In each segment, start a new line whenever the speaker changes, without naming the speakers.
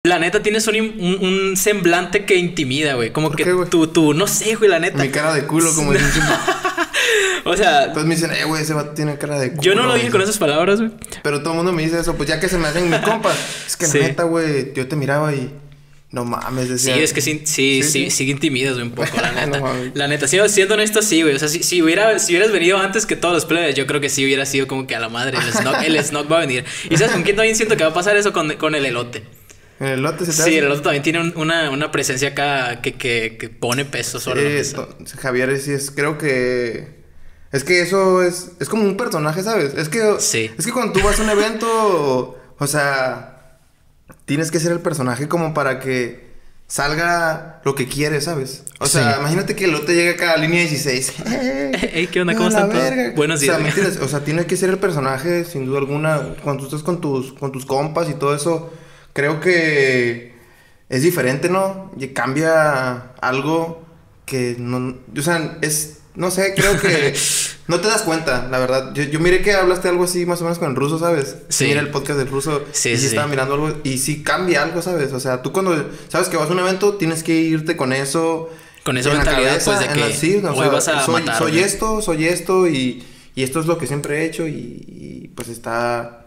La neta tienes un semblante que intimida, güey. Como
¿Por
que
qué, güey?
tú, no sé, güey, la neta.
Mi cara de culo, como dicen siempre.
O sea,
Entonces me dicen, güey, ese vato tiene cara de culo.
yo no lo dije
güey.
con esas palabras, güey.
Pero todo el mundo me dice eso, pues ya que se me hacen mis compas. Es que
Sí.
la neta, güey, yo te miraba y... No mames,
Sí,
decía...
es que sí intimidas, güey, un poco, la neta.
No mames.
La neta, siendo honesto, sí, güey. O sea, si hubieras venido antes que todos los plebes, yo creo que sí hubiera sido como que a la madre, el Snog va a venir. ¿Y sabes con quién también siento que va a pasar eso? Con el elote.
¿En el lote se te
Sí,
hace?
el elote también tiene una presencia acá que pone peso sobre la mesa.
Javier sí es, creo que... Es que eso es como un personaje, ¿sabes?
Sí.
Es que cuando tú vas a un evento, o sea... Tienes que ser el personaje como para que salga lo que quieres, ¿sabes? O sea,
Sí.
imagínate que el lote llega acá a línea 16.
Ey, ¿qué onda? ¿Cómo
la
están todos?
verga.
Buenos días.
O sea, ¿me entiendes? O sea, tiene que ser el personaje, sin duda alguna. Cuando tú estás con tus compas y todo eso, creo que es diferente, ¿no? Y cambia algo que no... O sea, es... No sé, creo que no te das cuenta, la verdad. Yo miré que hablaste algo así más o menos con el ruso, ¿sabes?
Sí.
Mira el podcast del ruso.
Sí,
y
sí.
estaba mirando algo y sí cambia algo, ¿sabes? O sea, tú cuando sabes que vas a un evento, tienes que irte con eso.
Con esa
en la
mentalidad,
cabeza,
pues, de
en la-
que
sí, o
hoy
sea,
vas a matar,
soy
güey.
esto y esto es lo que siempre he hecho y pues está...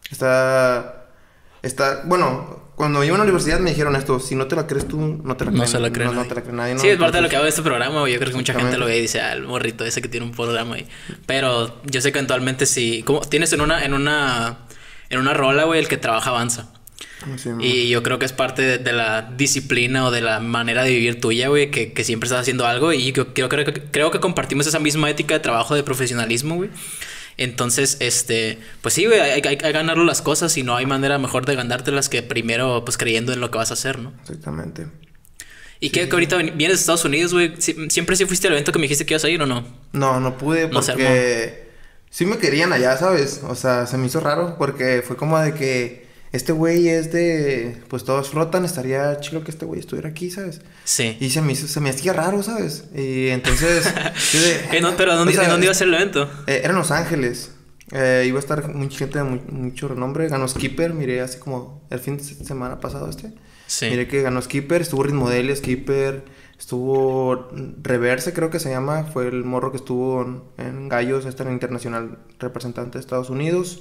Bueno, cuando iba a la universidad me dijeron esto, si no te la crees tú, no te la
No
creen,
se la cree
no
nadie.
te la cree nadie. ¿no?
Sí, es parte de lo
Entonces,
que hago de este programa, güey. Yo creo que mucha gente
exactamente.
lo ve y dice, el morrito ese que tiene un programa ahí. Pero yo sé que eventualmente sí. Como tienes en una rola, güey, el que trabaja avanza.
Sí, man.
Y yo creo que es parte de la disciplina o de la manera de vivir tuya, güey, que siempre estás haciendo algo. Y yo creo que compartimos esa misma ética de trabajo, de profesionalismo, güey. Entonces, pues sí, güey, hay que ganarlo las cosas y no hay manera mejor de ganártelas que primero, pues creyendo en lo que vas a hacer, ¿no?
Exactamente.
¿Y qué que ahorita vienes de Estados Unidos, güey? ¿Siempre sí fuiste al evento que me dijiste que ibas a ir o no?
No pude
No se
porque sí me querían allá, ¿sabes? O sea, se me hizo raro porque fue como de que este güey es de... Pues todos flotan, estaría chido que este güey estuviera aquí, ¿sabes?
Sí.
Y se me hacía raro, ¿sabes? Y entonces... yo de-
Pero
o sea,
¿en dónde iba a ser el evento?
Era en Los Ángeles. Iba a estar mucha gente de mucho renombre. Ganó Skipper, miré así como el fin de semana pasado
Sí.
Miré que ganó Skipper, estuvo Ritmodeli, Skipper, estuvo Reverse, creo que se llama. Fue el morro que estuvo en Gallos, en internacional representante de Estados Unidos.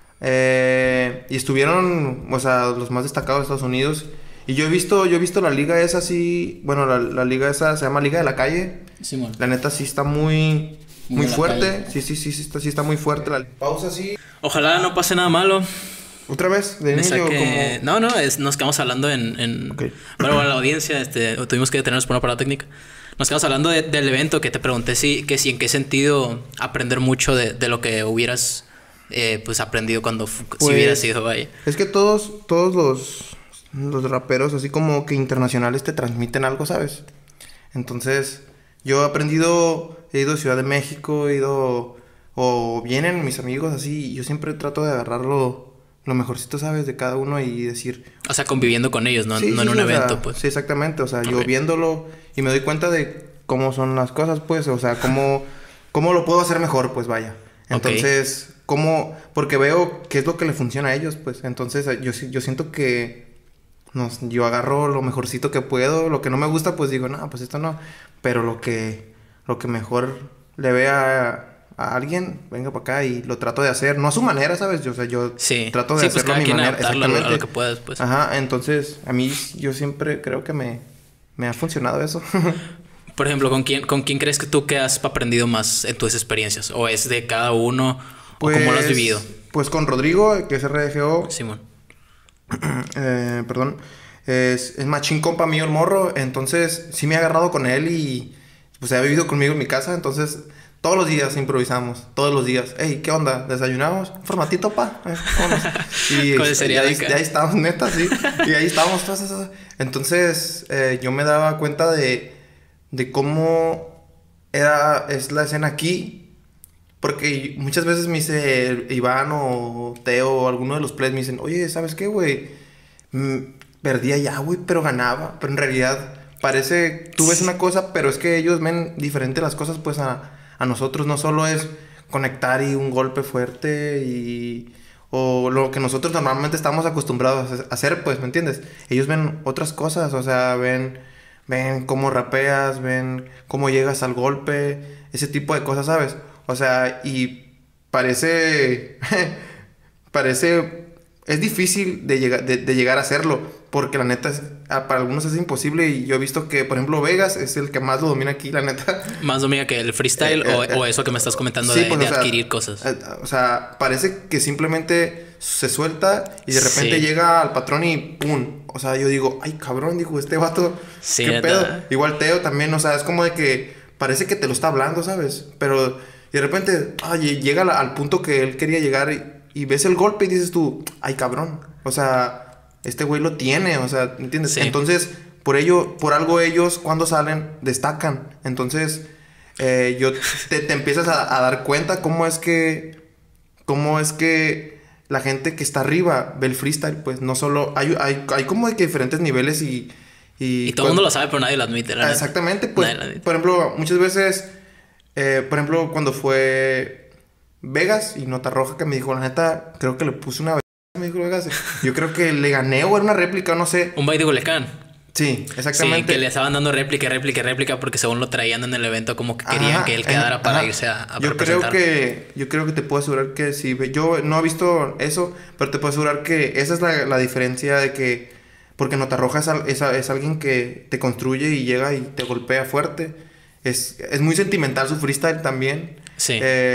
Y estuvieron, o sea, los más destacados de Estados Unidos. Y yo he visto la liga esa así, bueno, la liga esa se llama Liga de la Calle.
Simón.
La neta sí está muy
Muy de la
fuerte.
calle.
Sí está muy fuerte. La pausa sí.
Ojalá no pase nada malo.
Otra vez, de
Me
inicio,
saque...
como...
No, nos quedamos hablando en...
Ok.
Bueno, la audiencia, tuvimos que detenernos por una parada técnica. Nos quedamos hablando del evento que te pregunté si en qué sentido aprender mucho de lo que hubieras pues aprendido cuando si
Pues,
hubieras ido ahí.
Es que todos los raperos, así como que internacionales, te transmiten algo, ¿sabes? Entonces, yo he ido a Ciudad de México, o vienen mis amigos así, y yo siempre trato de agarrar lo mejorcito, ¿sabes? De cada uno y decir...
O sea, conviviendo con ellos, no,
Sí,
no en
sí,
un
o sea,
evento, pues.
Sí, exactamente, o sea, yo
Ok.
viéndolo y me doy cuenta de cómo son las cosas, pues, o sea, cómo lo puedo hacer mejor, pues, vaya. Entonces, porque veo qué es lo que le funciona a ellos, pues, entonces yo siento que yo agarro lo mejorcito que puedo, lo que no me gusta, pues digo, no, pues esto no, pero lo que mejor le vea a alguien, venga para acá y lo trato de hacer, no a su manera, ¿sabes? Yo
Sí.
trato de
Sí, pues
hacerlo a
cada
mi
quien
manera,
adaptarlo a
exactamente.
lo que puedas, pues.
Ajá, entonces a mí yo siempre creo que me ha funcionado eso.
Por ejemplo, ¿con quién crees que tú que has aprendido más en tus experiencias? ¿O es de cada uno? ¿O cómo lo has vivido?
Pues con Rodrigo, que es RDGO,
Simón.
perdón, es machín compa mío el morro, entonces sí me he agarrado con él y pues ha vivido conmigo en mi casa, entonces todos los días improvisamos, todos los días. Ey, ¿qué onda? ¿Desayunamos? ¿Un formatito, pa? Vámonos. Y
Con el cereal acá.
ahí estábamos, neta, sí. Y ahí estábamos todas esas. Entonces, yo me daba cuenta de cómo es la escena aquí. Porque muchas veces me dice Iván o Teo o alguno de los players me dicen, oye, ¿sabes qué, güey? Perdía ya, güey, pero ganaba. Pero en realidad parece, tú ves una cosa, pero es que ellos ven diferente las cosas, pues a nosotros. No solo es conectar y un golpe fuerte o lo que nosotros normalmente estamos acostumbrados a hacer, pues, ¿me entiendes? Ellos ven otras cosas, o sea, ven cómo rapeas, ven cómo llegas al golpe, ese tipo de cosas, ¿sabes? O sea, y parece, es difícil de llegar a hacerlo, porque la neta, para algunos es imposible, y yo he visto que, por ejemplo, Vegas es el que más lo domina aquí, la neta.
¿Más domina que el freestyle o eso que me estás comentando
sí,
de,
pues,
de adquirir cosas?
O sea, parece que simplemente se suelta y de repente
Sí.
llega al patrón y ¡pum! O sea, yo digo, ay, cabrón, digo, este vato,
Sí,
¿qué
neta.
pedo? Igual Teo también, o sea, es como de que parece que te lo está hablando, ¿sabes? Pero y de repente, llega al punto que él quería llegar y ves el golpe y dices tú, ay, cabrón. O sea, este güey lo tiene, o sea, ¿entiendes?
Sí.
Entonces, por algo ellos cuando salen, destacan. Entonces, te empiezas a dar cuenta cómo es que la gente que está arriba ve el freestyle, pues no solo, hay como de que diferentes niveles
Y todo el mundo lo sabe, pero nadie lo admite, la neta.
exactamente, pues,
Nadie lo admite.
por ejemplo, muchas veces, por ejemplo, cuando fue Vegas y Nota Roja, que me dijo, la neta, creo que le puse una me dijo Vegas, yo creo que le gané o era una réplica, no sé.
Un baile de Culiacán.
Sí, exactamente.
Sí, que le estaban dando réplica porque según lo traían en el evento como que querían que él quedara para irse a representar.
Yo creo que te puedo asegurar que sí. Yo no he visto eso, pero te puedo asegurar que esa es la diferencia de que... Porque Nota Roja es alguien que te construye y llega y te golpea fuerte. Es muy sentimental su freestyle también.
Sí.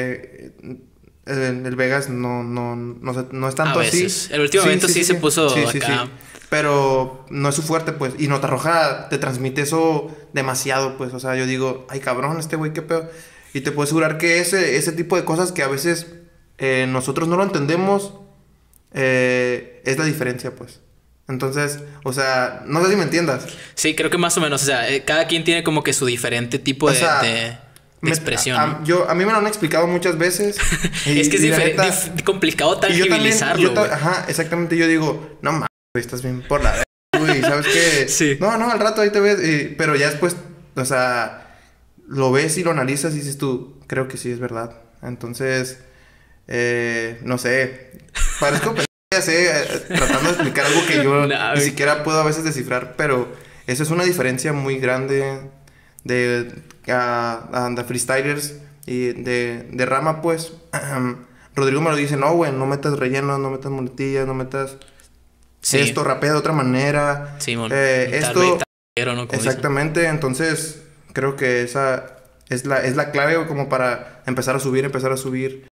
El Vegas no es tanto
A veces.
así.
El último evento sí se puso acá.
Pero no es su fuerte, pues. Y Nota Roja te transmite eso demasiado, pues. O sea, yo digo, ay, cabrón, este güey, qué pedo. Y te puedo asegurar que ese tipo de cosas que a veces nosotros no lo entendemos, es la diferencia, pues. Entonces, o sea, no sé si me entiendas.
Sí, creo que más o menos. O sea, cada quien tiene como que su diferente tipo de expresión.
A mí me lo han explicado muchas veces.
Es que es complicado tangibilizarlo.
Ajá, exactamente. Yo digo, no mames, estás bien por la güey, ¿sabes qué?
Sí.
No, al rato ahí te ves. Pero ya después, o sea, lo ves y lo analizas y dices tú, creo que sí es verdad. Entonces, no sé, parezco tratando de explicar algo que yo ni siquiera puedo a veces descifrar, pero esa es una diferencia muy grande de freestylers y de rama, pues. Rodrigo me lo dice, no, güey, no metas rellenos, no metas muletillas, no metas esto, rapea de otra manera.
Sí,
esto,
¿no?
exactamente, dicen. Entonces creo que esa es la clave como para empezar a subir.